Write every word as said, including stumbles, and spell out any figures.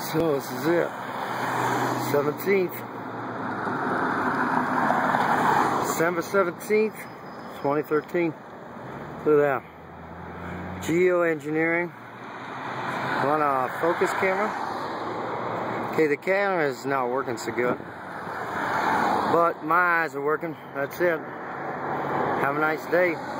So this is it. seventeenth. December seventeenth, twenty thirteen. Look at that. Geoengineering on a focus camera. Okay, the camera is not working so good, but my eyes are working. That's it. Have a nice day.